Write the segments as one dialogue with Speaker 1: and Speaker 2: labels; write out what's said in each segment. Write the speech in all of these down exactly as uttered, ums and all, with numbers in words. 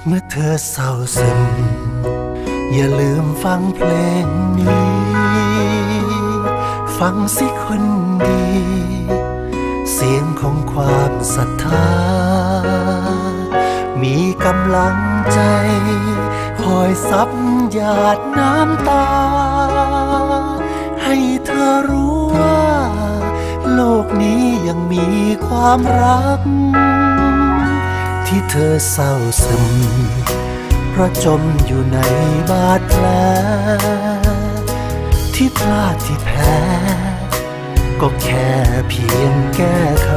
Speaker 1: เมื่อเธอเศร้าซึมอย่าลืมฟังเพลงนี้ฟังสิคนดีเสียงของความศรัทธามีกำลังใจคอยซับหยาดน้ำตาให้เธอรู้ว่าโลกนี้ยังมีความรักที่เธอเศร้าซึมเพราะจมอยู่ในบาดแผลที่พลาดที่แพ้ก็แค่เพียงแก้ไข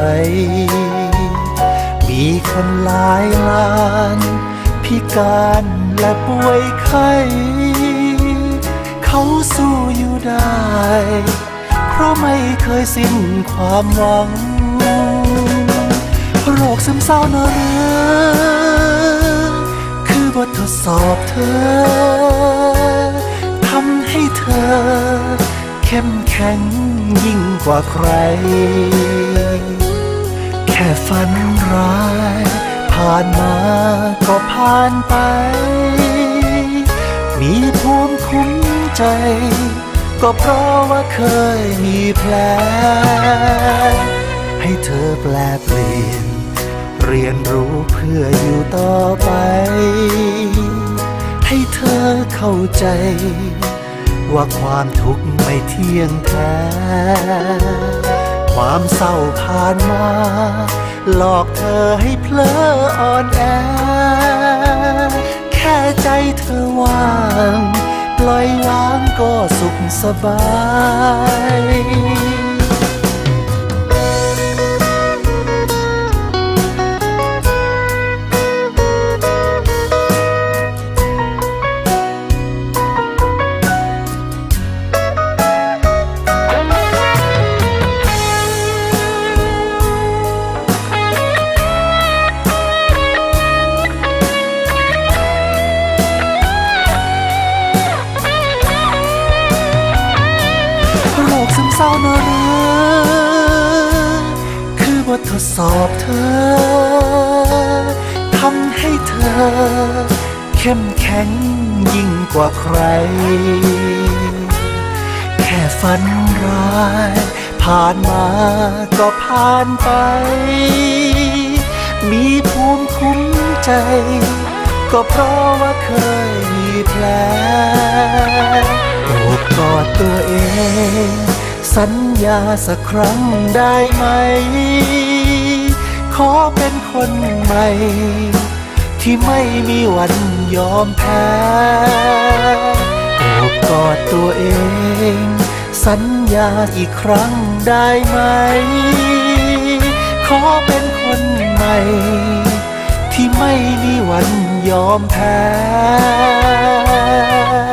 Speaker 1: มีคนหลายล้านพิการและป่วยไข้เขาสู้อยู่ได้เพราะไม่เคยสิ้นความหวังโรคซึมเศร้านะหรือคือบททดสอบเธอทำให้เธอเข้มแข็งยิ่งกว่าใครแค่ฝันร้ายผ่านมาก็ผ่านไปมีภูมิคุ้มใจก็เพราะว่าเคยมีแผลให้เธอแปลเปลี่ยนเรียนรู้เพื่ออยู่ต่อไปให้เธอเข้าใจว่าความทุกข์ไม่เที่ยงแท้ความเศร้าผ่านมาหลอกเธอให้เพลออ่อนแอแค่ใจเธอว่างปล่อยวางก็สุขสบายเศร้านะหรือคือบททดสอบเธอทำให้เธอเข้มแข็งยิ่งกว่าใครแค่ฝันร้ายผ่านมาก็ผ่านไปมีภูมิคุ้มใจก็เพราะว่าเคยมีแผลโอบกอดตัวเองสัญญาสักครั้งได้ไหมขอเป็นคนใหม่ที่ไม่มีวันยอมแพ้โอบกอดตัวเองสัญญาอีกครั้งได้ไหมขอเป็นคนใหม่ที่ไม่มีวันยอมแพ้